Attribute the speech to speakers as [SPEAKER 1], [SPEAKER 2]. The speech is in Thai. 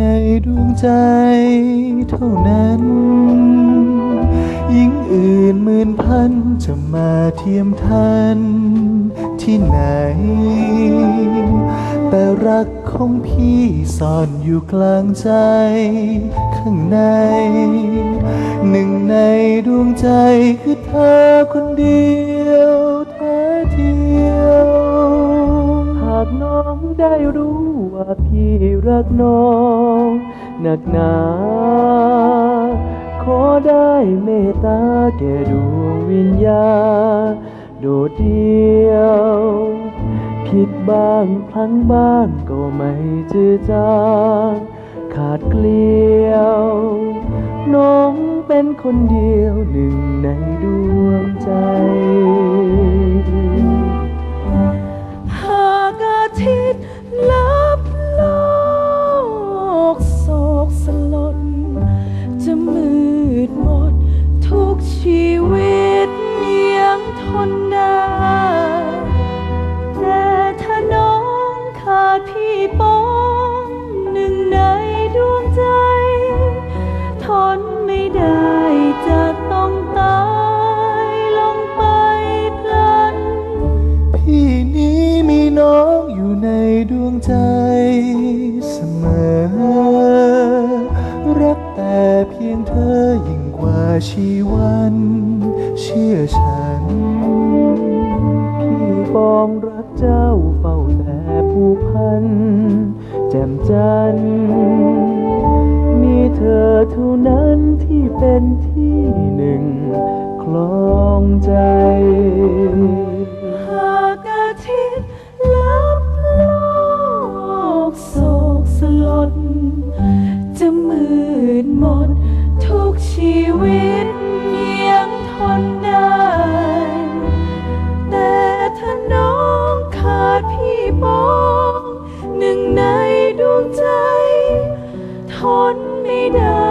[SPEAKER 1] ดวงใจเท่านั้นหญิงอื่นหมื่นพันจะมาเทียมทันที่ไหนแต่รักของพี่ซ่อนอยู่กลางใจข้างในหนึ่งในดวงใจคือเธอคนเดียวแท้เทียวหากน้องได้รู้ว่าพี่รักน้องหนักหนาขอได้เมตตาแก่ดวงวิญญาณโดดเดี่ยวผิดบ้างพลั้งบ้างก็ไม่จืดจางขาดเกลียวน้องเป็นคนเดียวหนึ่งในดวงใจหากอาทิตย์ลับโลกโศกสลดจะมืดหมดทุกชีวิตยังทนได้แต่ถ้าน้องขาดพี่ป้องหนึ่งในดวงใจทนไม่ได้จะต้องตายลงไปพลันพี่นี้มีน้องอยู่ในดวงใจเสมอรักแต่เพียงเธอยิ่งกว่าชีวันเชื่อฉันพี่ปองรักเจ้าเฝ้าแต่ผูกพันแจ่มจันทร์มีเธอเท่านั้นที่เป็นที่หนึ่งคลองใจหากอาทิตย์ลับโลกโศกสลดจะมืดหมดทุกชีวิตยังทนได้แต่ถ้าน้องขาดพี่ป้องหนึ่งในดวงใจทนไม่ได้